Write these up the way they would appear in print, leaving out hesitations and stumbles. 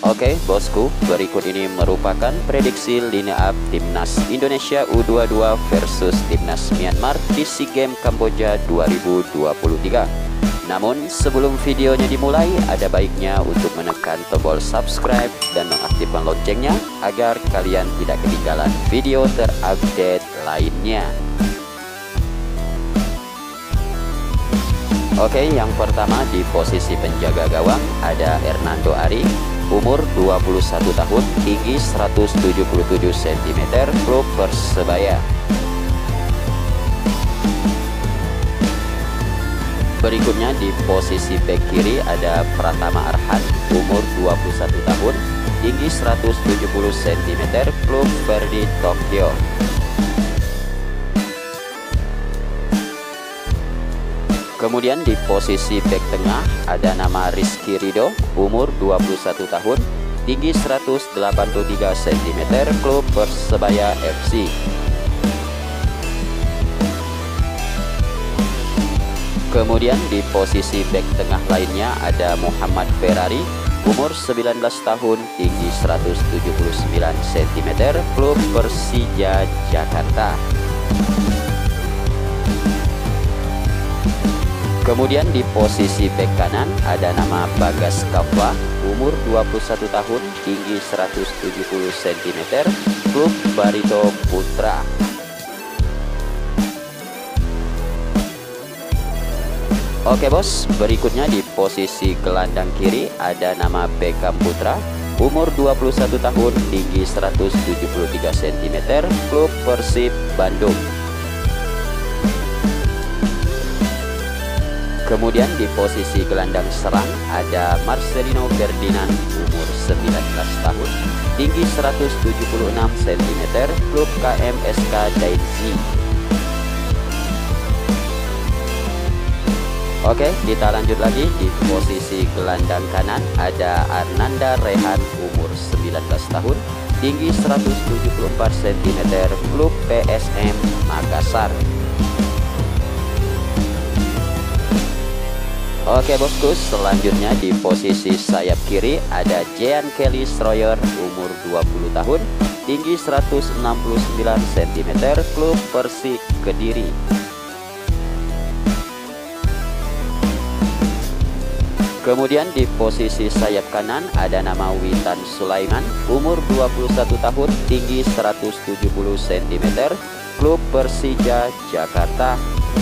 Oke bosku, berikut ini merupakan prediksi line up Timnas Indonesia U22 versus Timnas Myanmar di SEA Games Kamboja 2023. Namun sebelum videonya dimulai, ada baiknya untuk menekan tombol subscribe dan mengaktifkan loncengnya agar kalian tidak ketinggalan video terupdate lainnya. Oke, yang pertama di posisi penjaga gawang ada Hernando Ari, umur 21 tahun, tinggi 177 cm, klub Persebaya. Berikutnya di posisi bek kiri ada Pratama Arhan, umur 21 tahun, tinggi 170 cm, klub Verdy Tokyo. Kemudian di posisi bek tengah ada nama Rizky Ridho, umur 21 tahun, tinggi 183 cm, klub Persebaya FC. Kemudian di posisi bek tengah lainnya ada Muhammad Ferrari, umur 19 tahun, tinggi 179 cm, klub Persija Jakarta. Kemudian di posisi bek kanan ada nama Bagas Kava, umur 21 tahun, tinggi 170 cm, klub Barito Putra. Oke bos, berikutnya di posisi gelandang kiri ada nama Beckham Putra, umur 21 tahun, tinggi 173 cm, klub Persib Bandung. Kemudian di posisi gelandang serang ada Marcelino Ferdinand, umur 19 tahun, tinggi 176 cm, klub KMSK Dainzi. Oke, kita lanjut lagi. Di posisi gelandang kanan ada Arnanda Rehan, umur 19 tahun, tinggi 174 cm, klub PSM Makassar. Oke bosku, selanjutnya di posisi sayap kiri ada Jean Kelly Stroyer, umur 20 tahun, tinggi 169 cm, klub Persik Kediri. Kemudian di posisi sayap kanan ada nama Witan Sulaiman, umur 21 tahun, tinggi 170 cm, klub Persija Jakarta.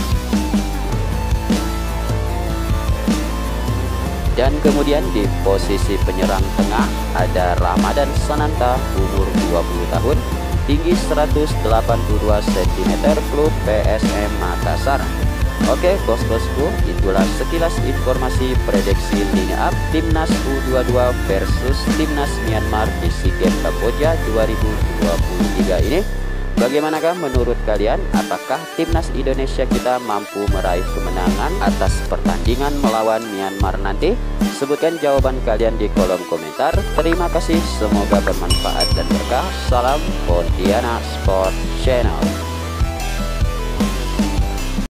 Dan kemudian di posisi penyerang tengah ada Ramadan Sananta, umur 20 tahun, tinggi 182 cm, klub PSM Makassar. Oke bos-bosku, itulah sekilas informasi prediksi line up Timnas U22 versus Timnas Myanmar di SEA Games Kamboja 2023 ini. Bagaimanakah menurut kalian? Apakah Timnas Indonesia kita mampu meraih kemenangan atas pertandingan melawan Myanmar nanti? Sebutkan jawaban kalian di kolom komentar. Terima kasih, semoga bermanfaat dan berkah. Salam Pontianak Sport Channel.